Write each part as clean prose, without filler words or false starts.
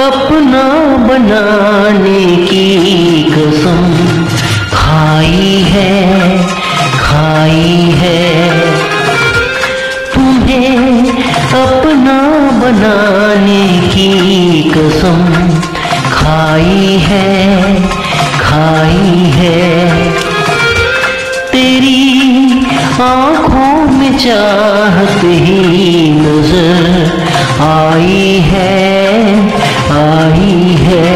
अपना बनाने की कसम खाई है, खाई है। तुम्हें अपना बनाने की कसम खाई है, खाई है। तेरी आँखों में चाहत ही नजर आई है, आई है।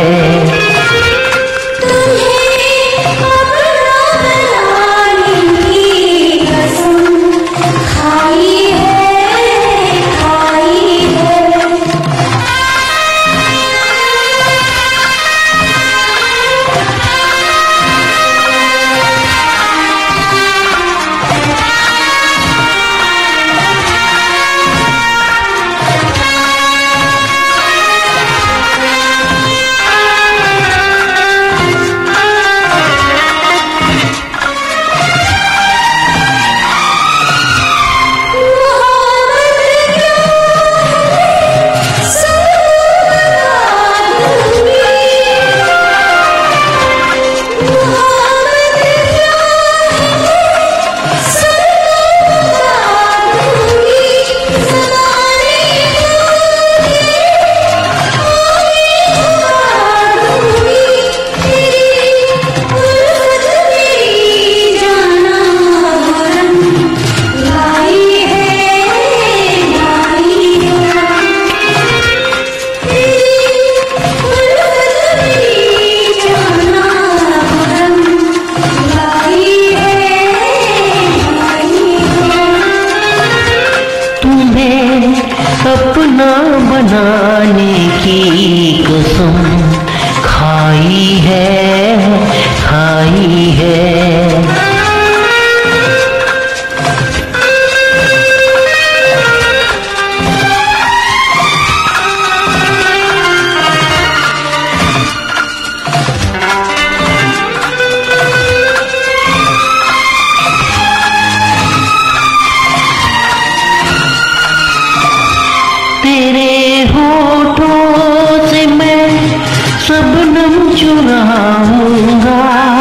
अपना बनाने की कसम खाई है, खाई है। तेरे होठों से मैं शबनम चुराऊंगा,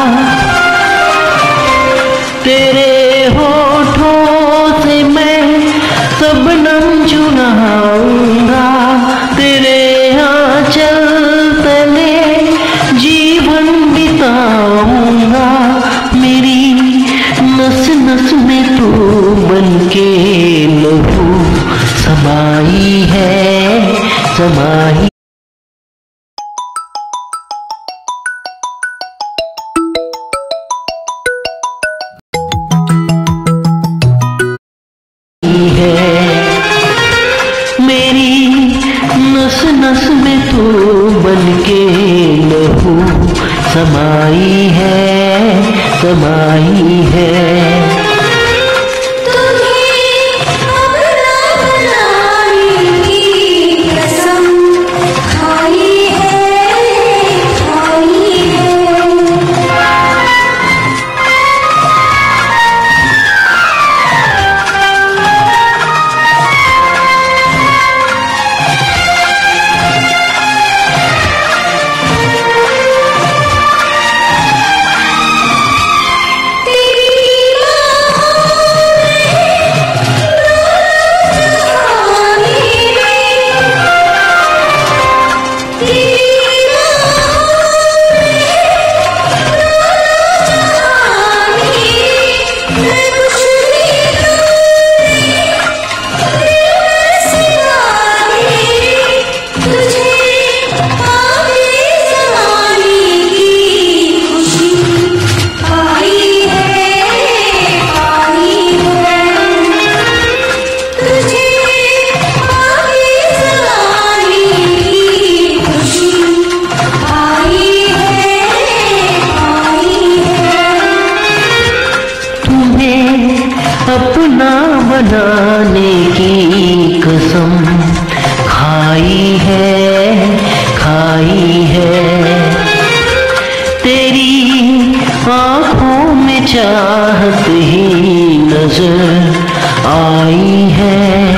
तेरे होठों से मैं शबनम चुराऊंगा। तेरे आंचल तले जीवन बिताऊंगा। मेरी नस नस में तू बनके लहू समाई है, समाई। है मेरी नस नस में तू बनके लहू समाई है, समाई है। अपना बनाने की कसम खाई है, खाई है। तेरी आँखों में चाहत ही नजर आई है।